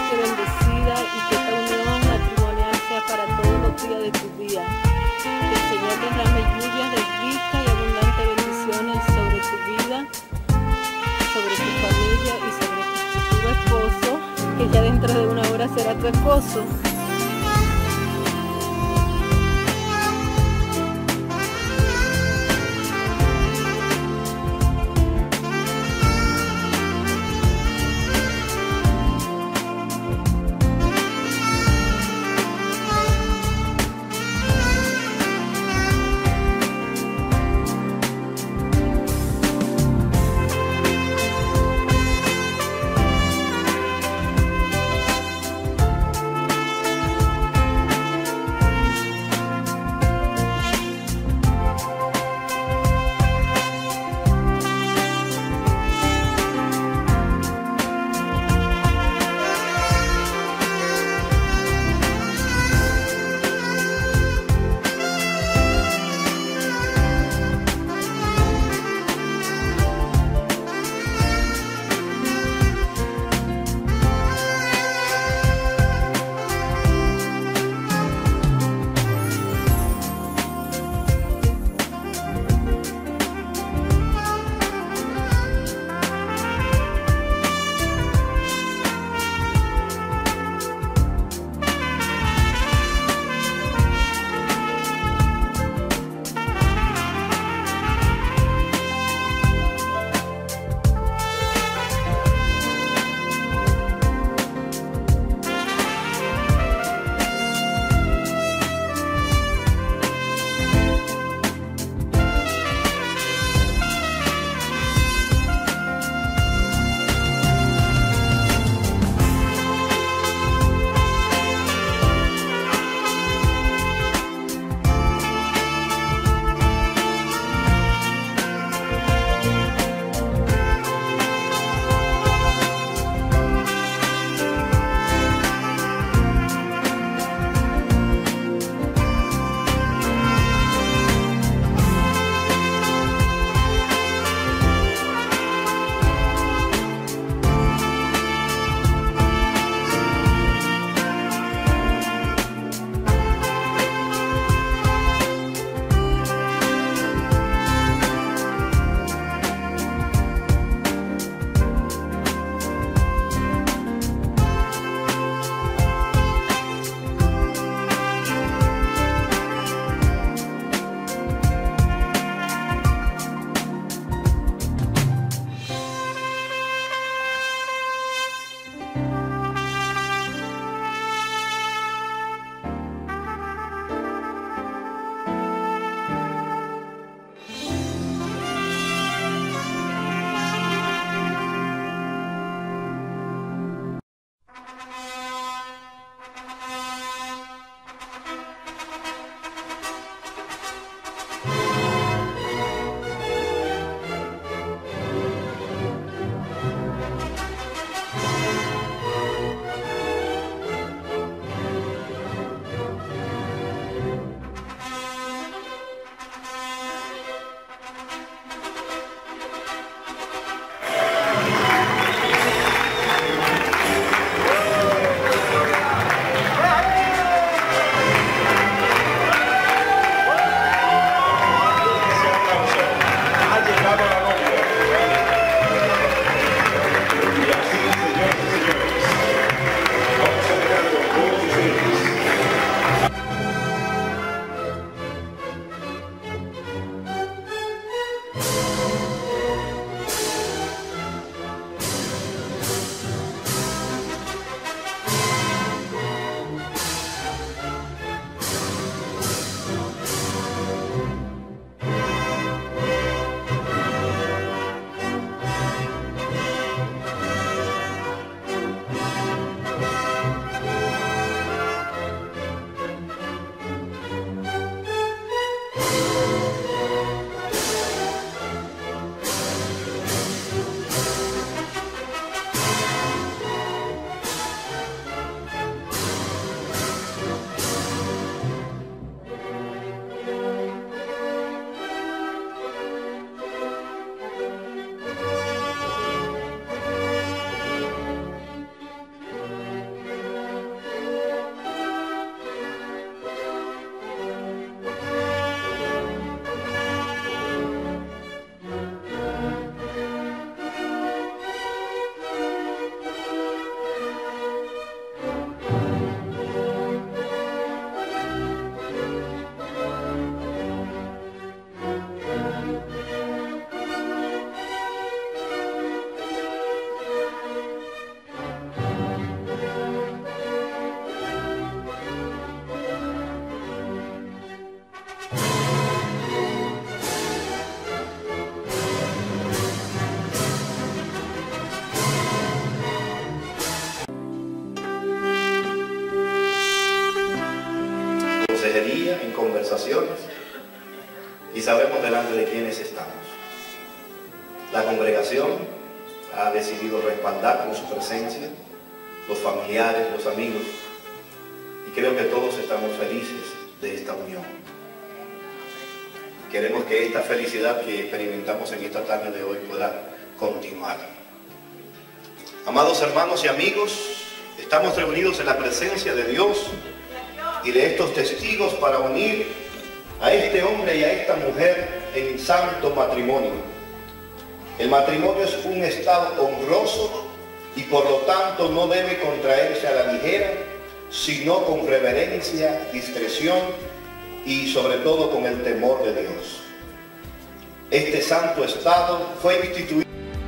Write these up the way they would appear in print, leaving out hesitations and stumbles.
ricamente bendecida y que esta unión matrimonial sea para todos los días de tu vida. Que el Señor derrame lluvias de rica y abundante bendiciones sobre tu vida, sobre tu familia y sobre tu futuro esposo, que ya dentro de una hora será tu esposo. conversaciones y sabemos delante de quiénes estamos. La congregación ha decidido respaldar con su presencia, los familiares, los amigos, y creo que todos estamos felices de esta unión. Queremos que esta felicidad que experimentamos en esta tarde de hoy pueda continuar. Amados hermanos y amigos, estamos reunidos en la presencia de Dios y de estos testigos para unir a este hombre y a esta mujer en santo matrimonio. El matrimonio es un estado honroso y por lo tanto no debe contraerse a la ligera, sino con reverencia, discreción y sobre todo con el temor de Dios. Este santo estado fue instituido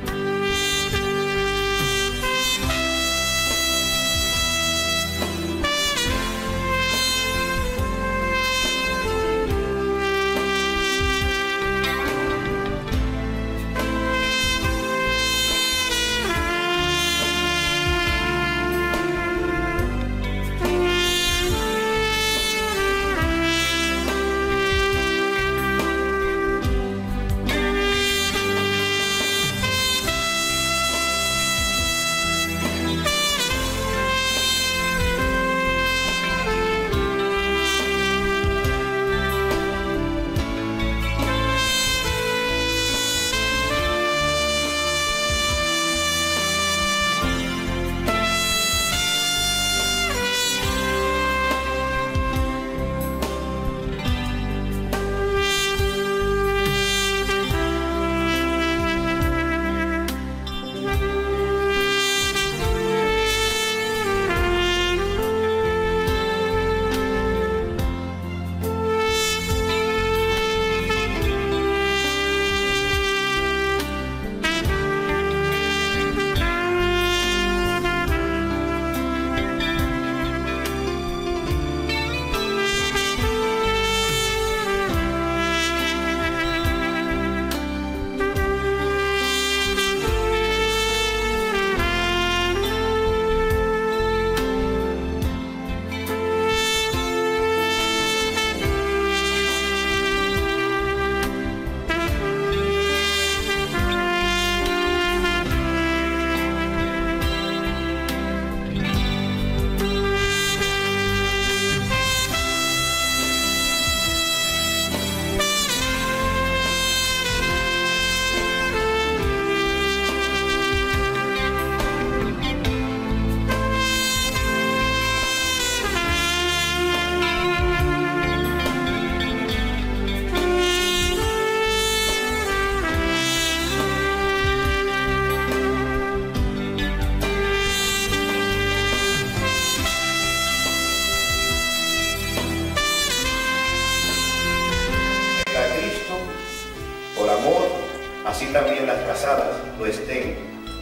así también las casadas lo estén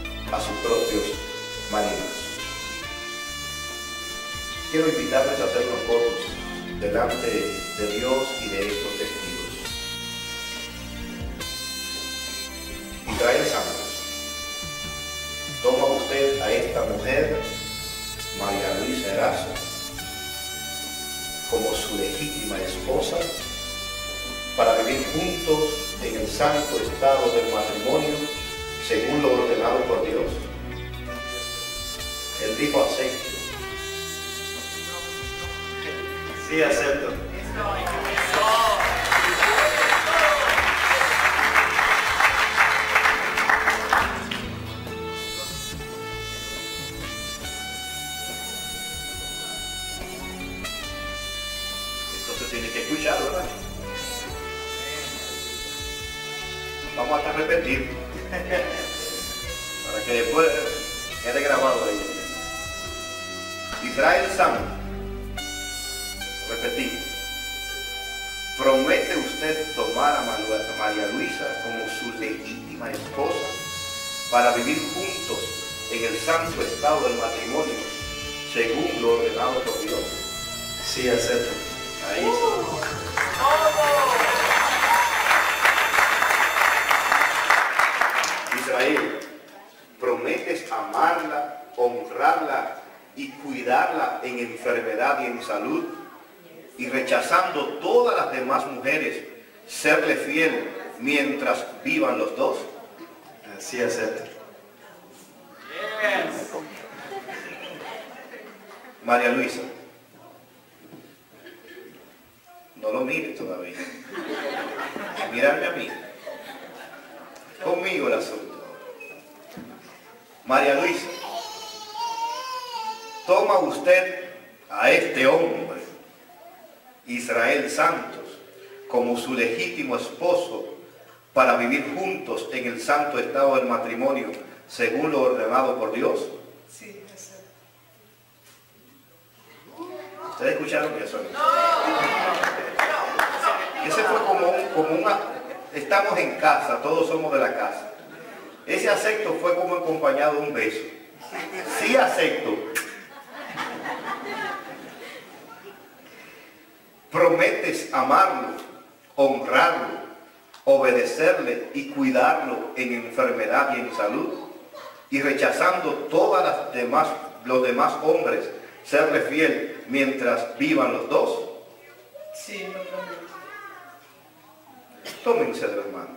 a sus propios maridos. Quiero invitarles a hacer los votos delante de Dios y de estos testigos. Israel Santos, toma usted a esta mujer, María Luisa Erazo, como su legítima esposa, para vivir juntos en el santo estado del matrimonio, según lo ordenado por Dios. Él dijo: acepto. Sí, acepto. Esto se tiene que escuchar, ¿verdad? Vamos hasta repetir para que después quede grabado ahí. Israel Santos, repetimos: ¿promete usted tomar a María Luisa como su legítima esposa para vivir juntos en el santo estado del matrimonio, según lo ordenado por Dios? Sí, acepto. Ahí sí. Israel, ¿prometes amarla, honrarla y cuidarla en enfermedad y en salud, y rechazando todas las demás mujeres, serle fiel mientras vivan los dos. Así es, Héctor. María Luisa, no lo mires todavía. Mírame a mí. Conmigo el asunto. María Luisa, toma usted a este hombre, Israel Santos, como su legítimo esposo para vivir juntos en el santo estado del matrimonio según lo ordenado por Dios. Sí, acepto. ¿Ustedes escucharon eso? Ese fue como una... Estamos en casa, todos somos de la casa. Ese acepto fue como acompañado de un beso. Sí acepto. Prometes amarlo, honrarlo, obedecerle y cuidarlo en enfermedad y en salud, y rechazando todas los demás hombres, serle fiel mientras vivan los dos. Sí, lo prometo. Tómense de las manos.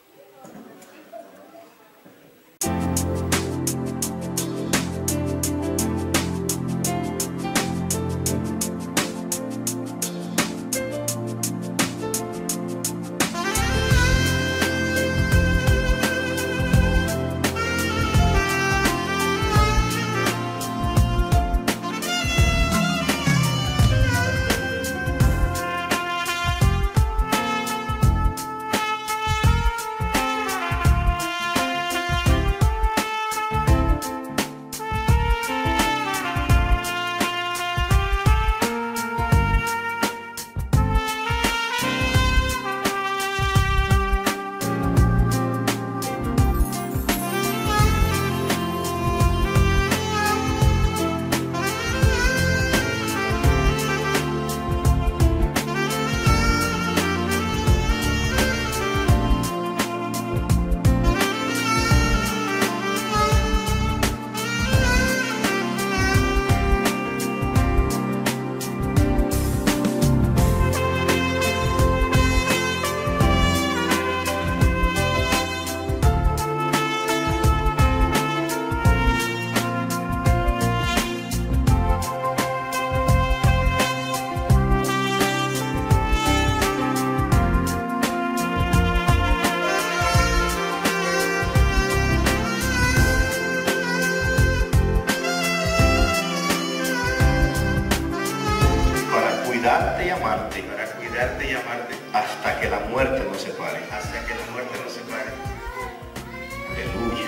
Cuidarte y amarte. Para cuidarte y amarte Hasta que la muerte nos separe. hasta que la muerte nos separe. Aleluya.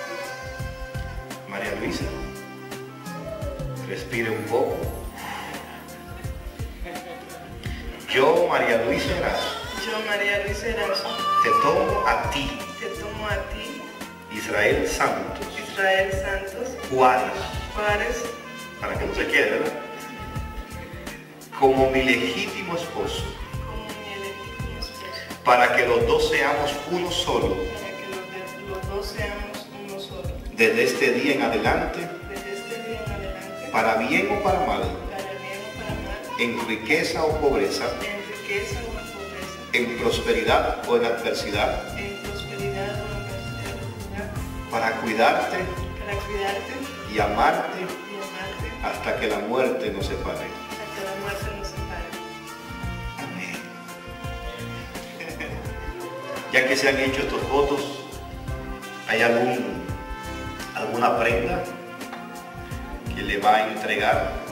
María Luisa, respire un poco. Yo, María Luisa Erazo, Yo, María Luisa Erazo, te tomo a ti, te tomo a ti, Israel Santos Israel Santos Juárez, Juárez, para que no se quede, ¿verdad? Como mi legítimo esposo, como mi legítimo esposo, para que los dos seamos uno solo, para que los dos seamos uno solo. desde este día en adelante, Desde este día en adelante, para bien o para mal, para bien o para mal, en riqueza o pobreza, en riqueza o en pobreza, en prosperidad o en adversidad, en prosperidad o en adversidad, para cuidarte para cuidarte y amarte y amarte hasta que la muerte nos separe. hasta que la muerte nos separe. Amén. Ya que se han hecho estos votos, ¿hay alguna prenda que le va a entregar?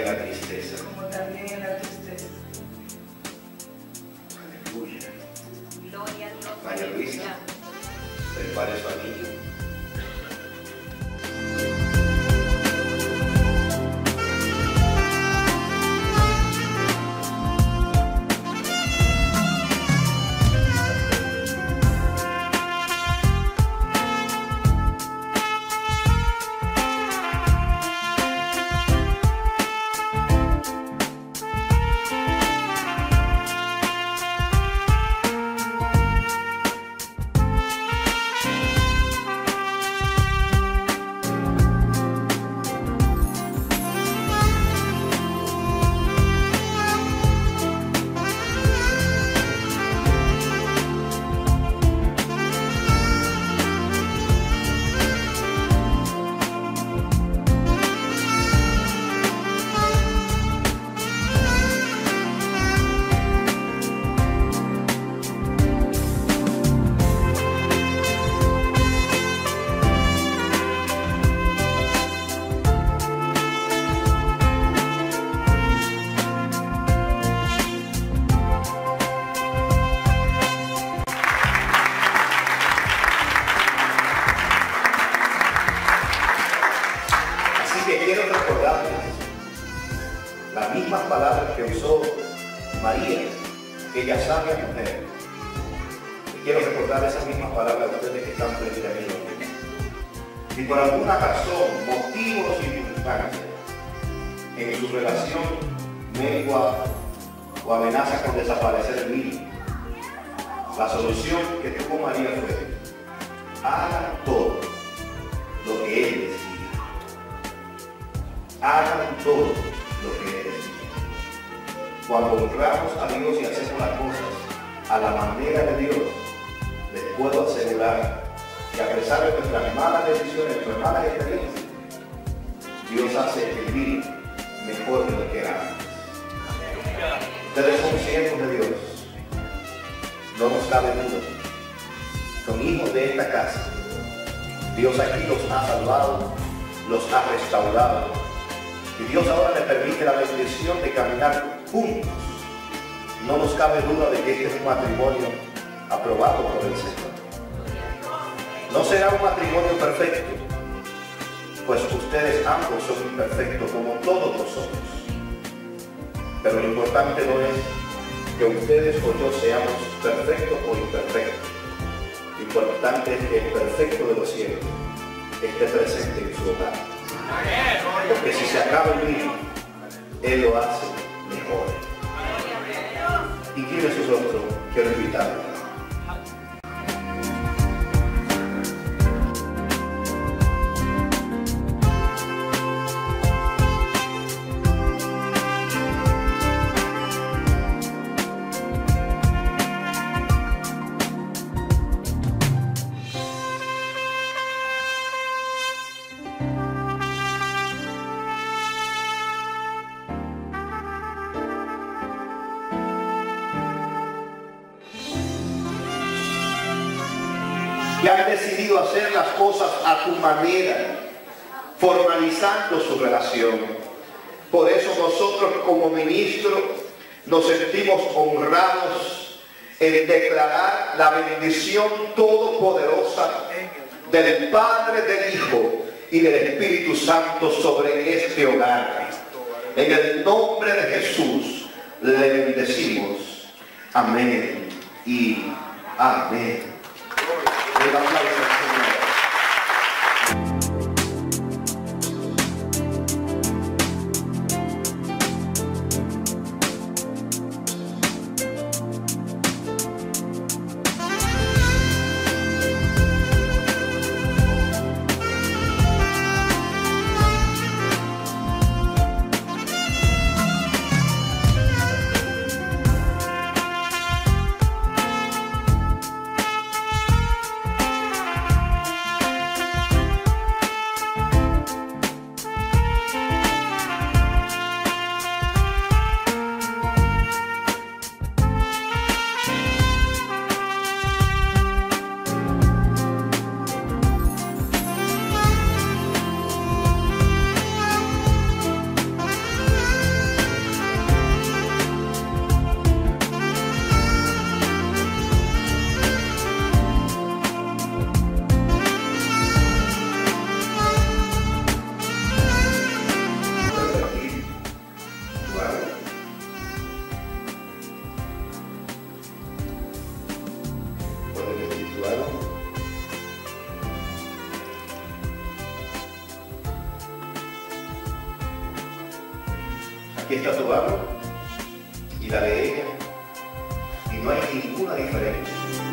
la tristeza. como también en la tristeza. Aleluya. Gloria a Dios. María Luisa, prepare su anillo. Quiero recordarles las mismas palabras que usó María, aquella sabia mujer. Quiero recordar esas mismas palabras a ustedes que están frente a mí. Si por alguna razón, motivo o circunstancia en su relación mengua o amenaza con desaparecer el niño, la solución que tuvo María fue: hagan todo lo que Él decía. Hagan todo lo que Él decía. Cuando honramos a Dios y hacemos las cosas a la manera de Dios, les puedo asegurar que a pesar de nuestras malas decisiones, nuestras malas experiencias, Dios hace vivir mejor de lo que era antes. Ustedes son siervos de Dios, no nos cabe duda. Son hijos de esta casa. Dios aquí los ha salvado, los ha restaurado. Y Dios ahora les permite la bendición de caminar juntos. No nos cabe duda de que este es un matrimonio aprobado por el Señor. No será un matrimonio perfecto, pues ustedes ambos son imperfectos como todos nosotros. Pero lo importante no es que ustedes o yo seamos perfectos o imperfectos. Lo importante es que el perfecto de los cielos esté presente en su hogar. Porque si se acaba el vino, Él lo hace mejor. Y quiere sus otros, quiero invitarlos. Que han decidido hacer las cosas a tu manera, formalizando su relación. Por eso nosotros como ministros nos sentimos honrados en declarar la bendición todopoderosa del Padre, del Hijo y del Espíritu Santo sobre este hogar. En el nombre de Jesús le bendecimos. Amén y amén. Le damos la bendición al Señor. Aquí está tu barba y la de ella, y no hay ninguna diferencia.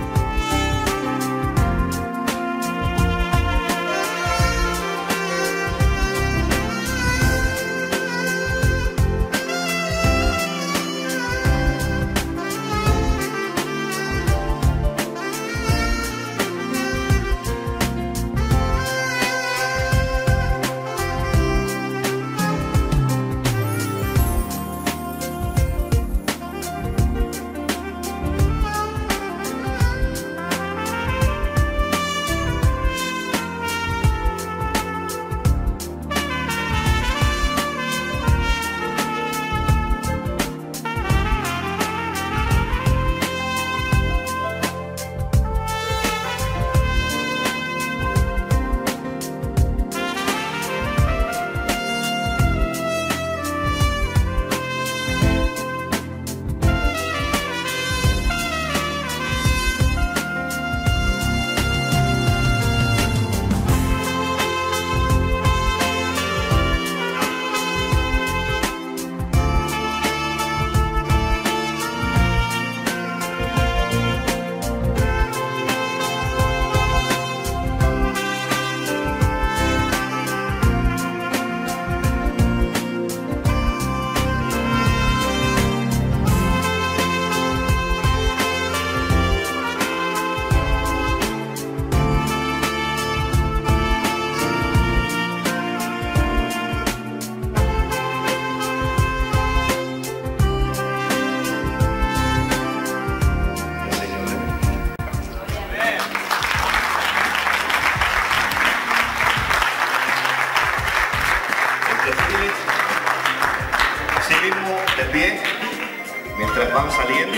Así mismo, de pie, mientras van saliendo.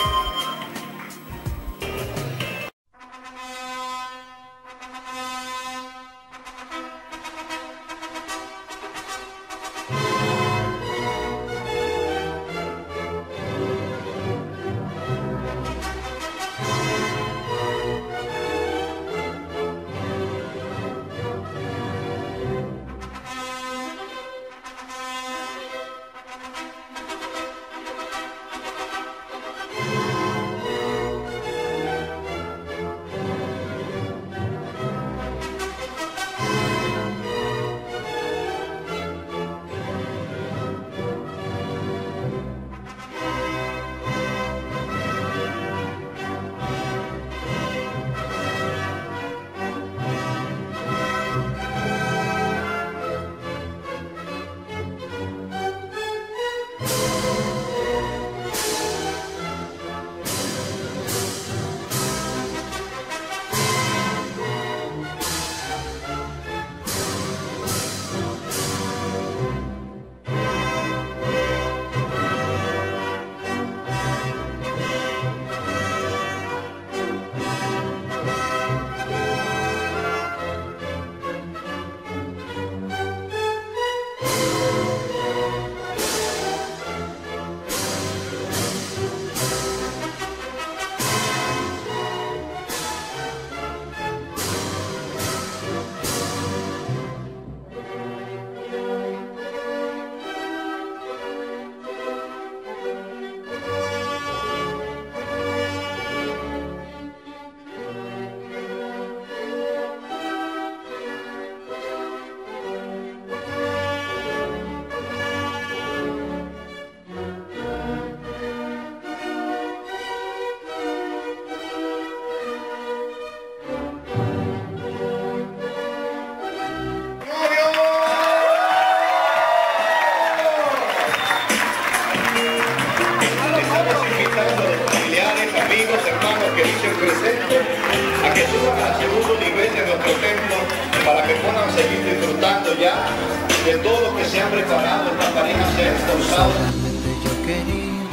A que suban al segundo nivel de nuestro templo para que puedan seguir disfrutando ya de todo lo que se han preparado. Esta pareja se ha esforzado. Solamente yo quería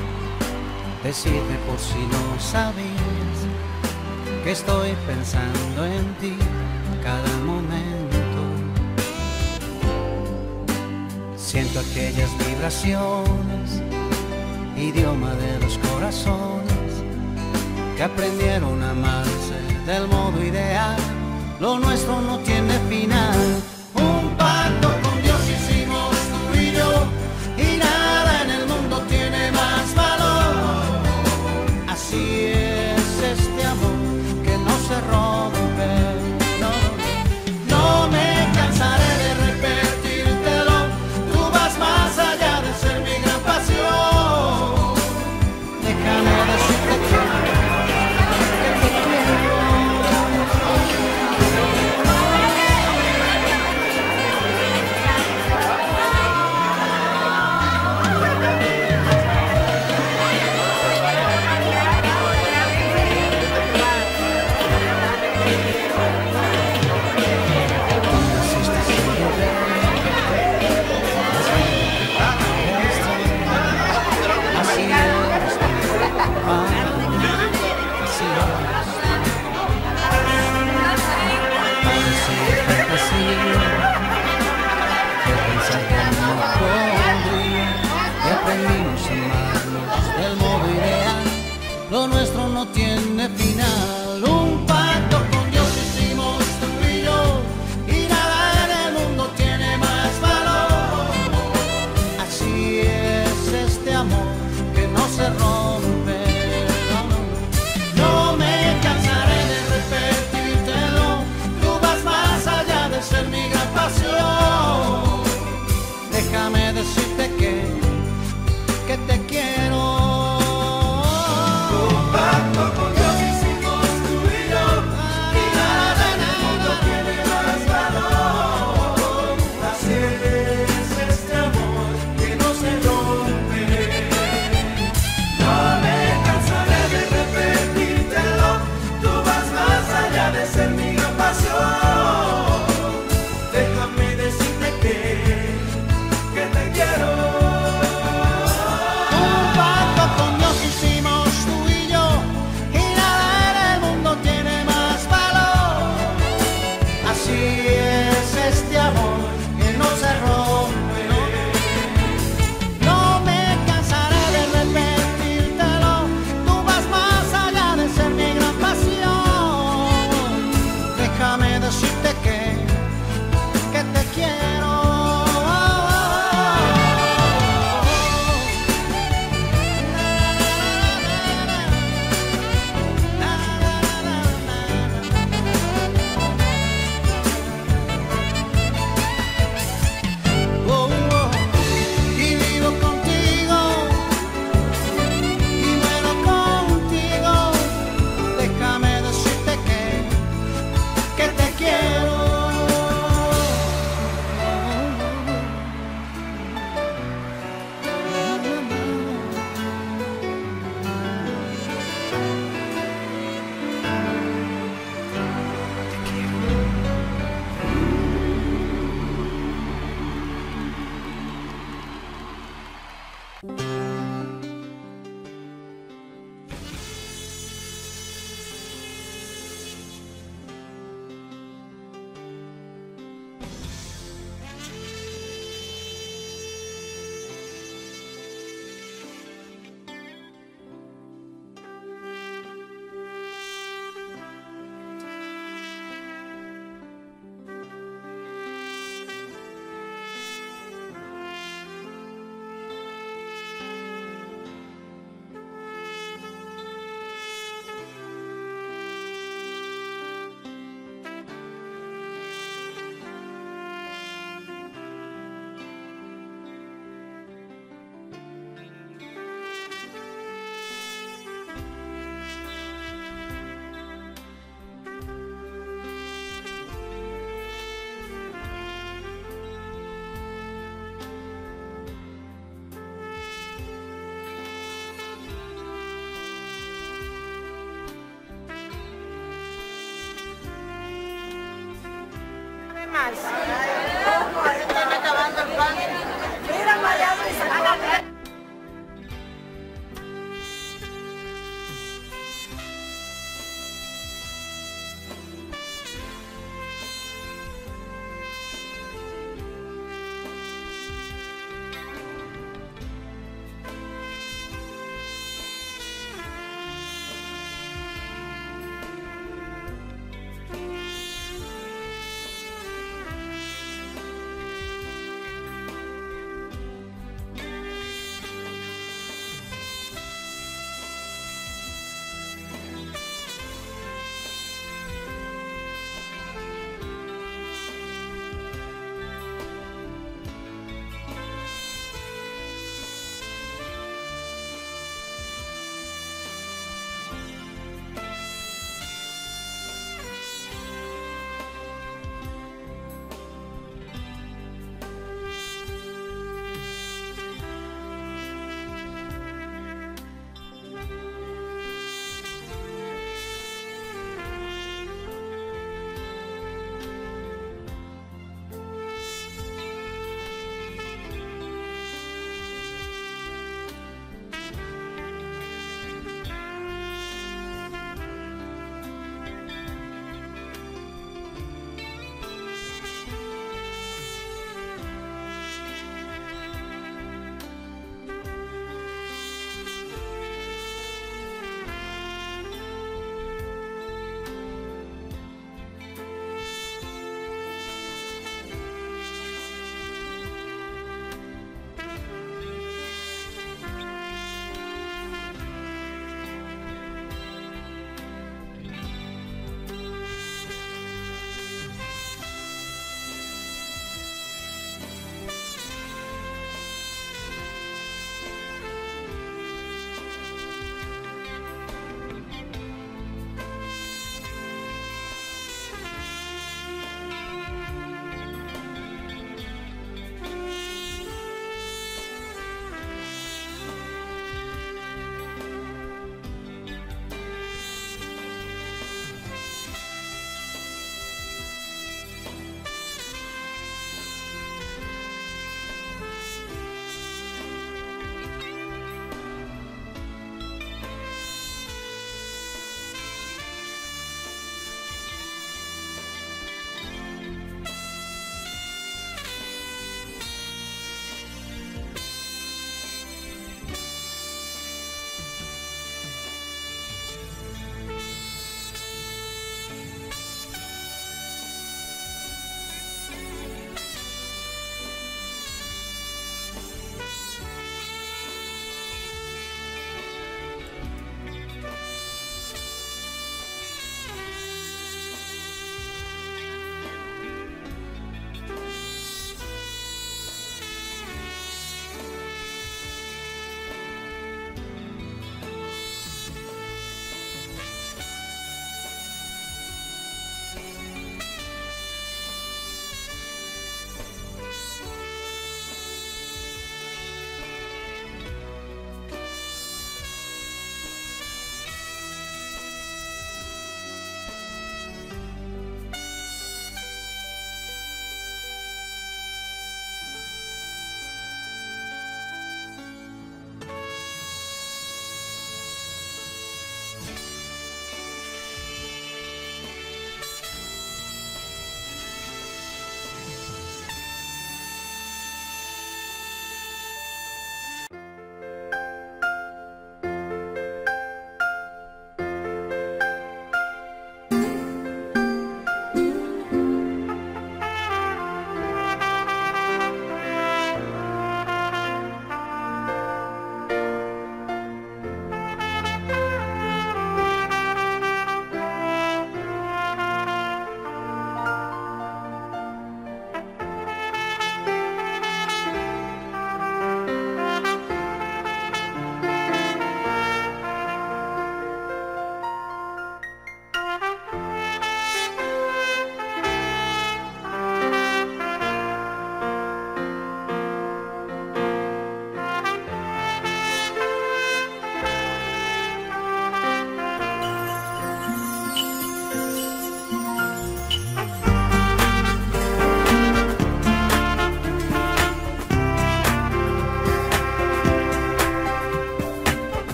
decirte por si no sabías que estoy pensando en ti cada momento. Siento aquellas vibraciones, idioma de los corazones que aprendieron a amarse del modo ideal. Lo nuestro no tiene final. Un pacto con Dios hicimos tú y yo, y nada lo nuestro no tiene final. Un pacto con Dios hicimos tú y yo, y nada en el mundo tiene más valor. Así es este amor que no se rompe. No me cansaré de repetírtelo, tú vas más allá de ser mi gran pasión. Déjame decirte que te quiero. Un pacto con Dios hicimos tú y yo, y nada en el mundo tiene más valor. Así es este amor que no se rompe. No me cansaré de repetírtelo, tú vas más allá de ser mi gran pasión. Déjame decirte que te quiero.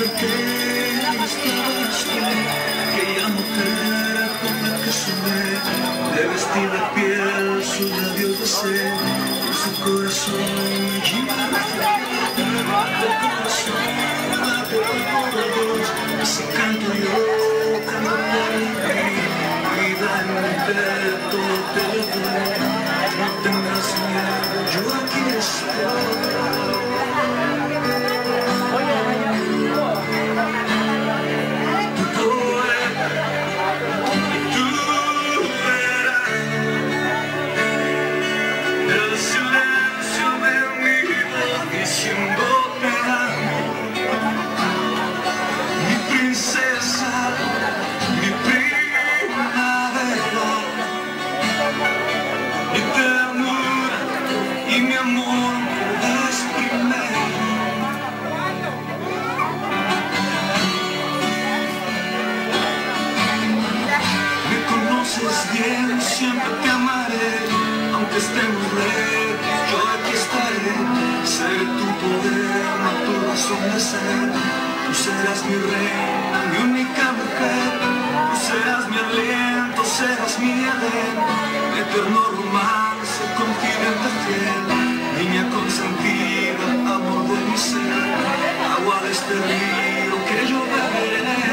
desperté y estabas tú, aquella mujer con la que soñé, de vestida piel, sus labios besé, en su corazón lleva el corazón, la voz, ese canto yo canto por ti, vida en mi pecho te doy, no tengas miedo, yo aquí estoy. Bien, siempre te amaré, aunque estemos lejos, yo aquí estaré. Seré tu poder, no tu razón de ser. Tú serás mi reina, mi única mujer. Tú serás mi aliento, serás mi edén. Eterno romance, confidente fiel. Niña consentida, amor de mi ser. Agua de este río que yo beberé.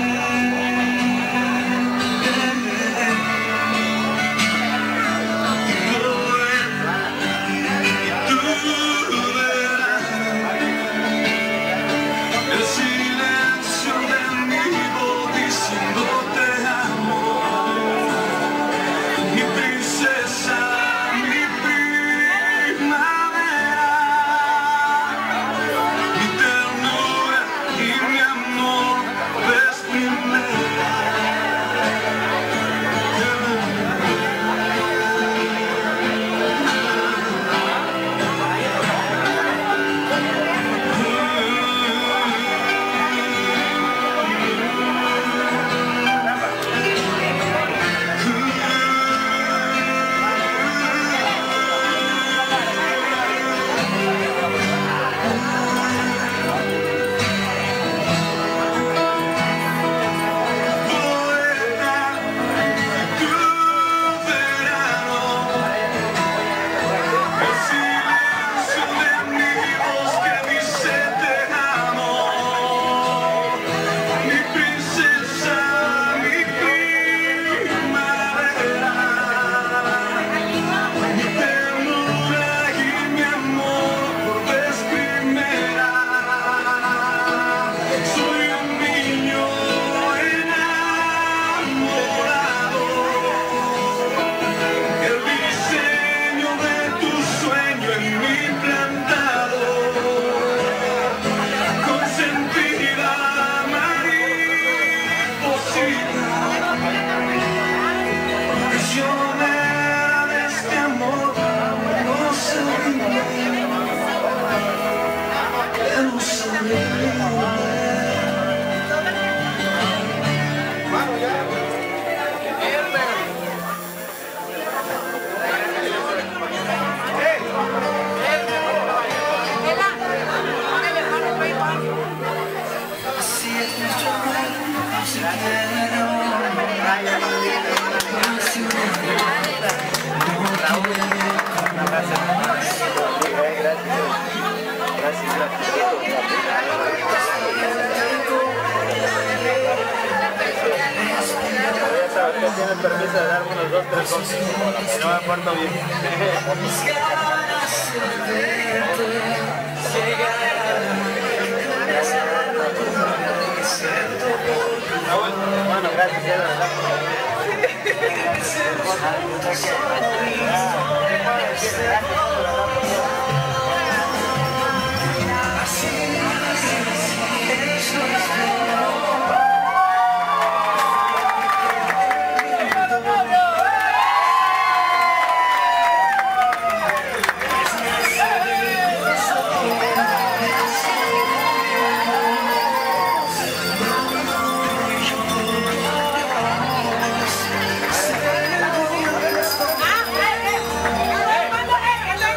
Tienes permiso de darme unos 2, 3 cosas, si no me porto bien. Bueno, gracias, de verdad. ¡Ah!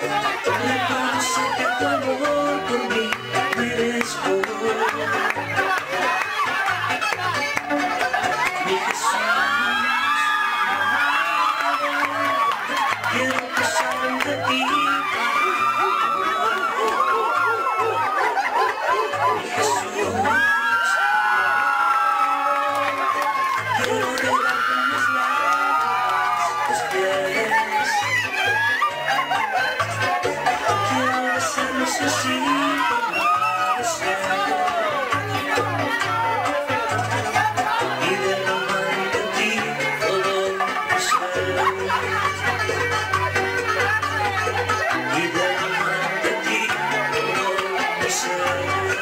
Reconoce que tu amor por mí merezco. Mi Jesús, quiero pasar de ti. Mi Jesús, quiero llegar con mis labios tus pies. Quiero besarlos así por mi deseo y derramar en ti todo mi ser. Y derramar en ti todo mi ser.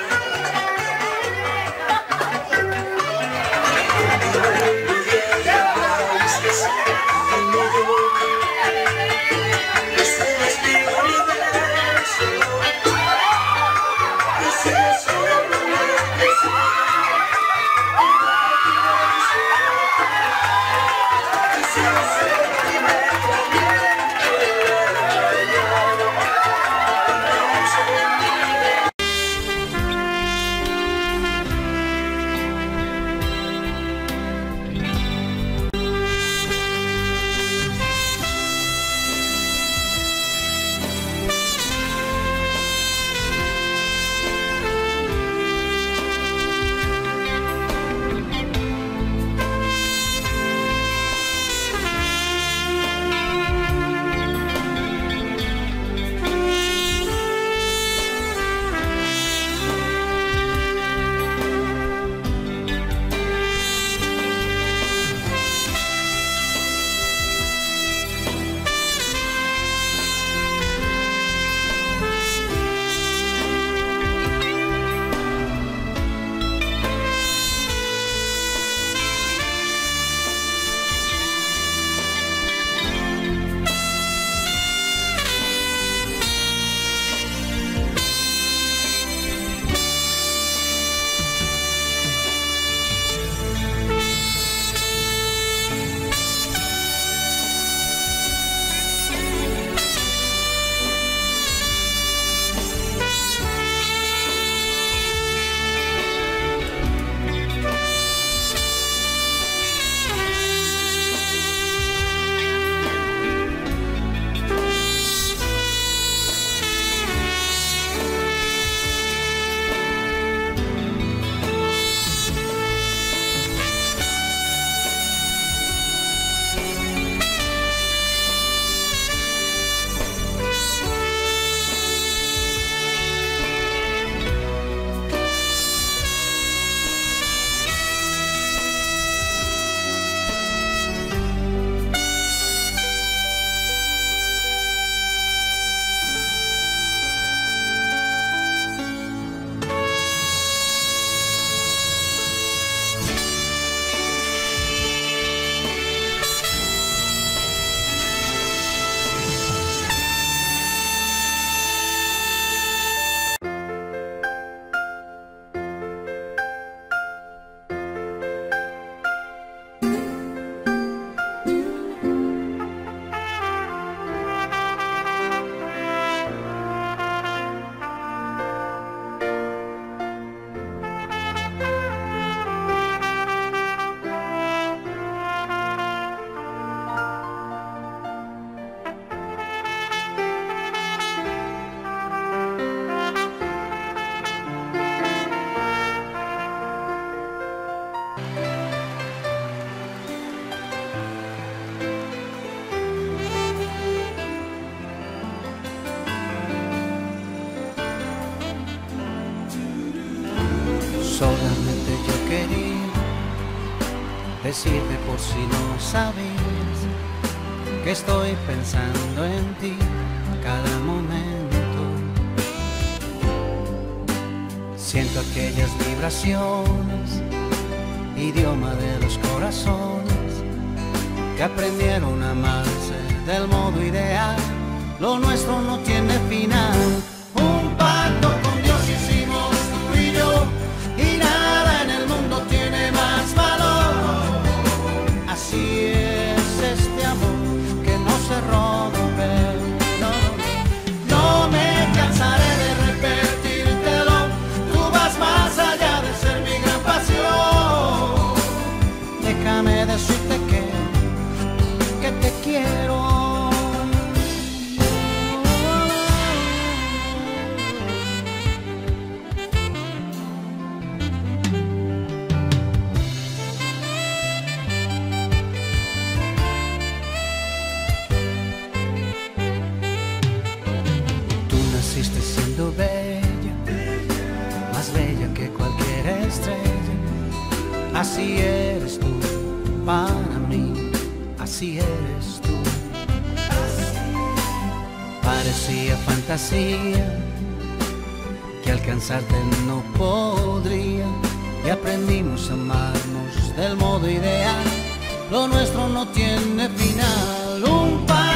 Solamente yo quería decirte por si no sabías que estoy pensando en ti cada momento. Siento aquellas vibraciones, idioma de los corazones que aprendieron a amarse del modo ideal. Lo nuestro no tiene final. Un pacto con Dios hicimos tú y yo, y nada en el mundo tiene más valor. Así es este amor que no se rompe, no. naciste siendo bella, más bella que cualquier estrella. Así eres tú para mí, así eres tú. Parecía fantasía que alcanzarte no podría, y aprendimos a amarnos del modo ideal. Lo nuestro no tiene final. Un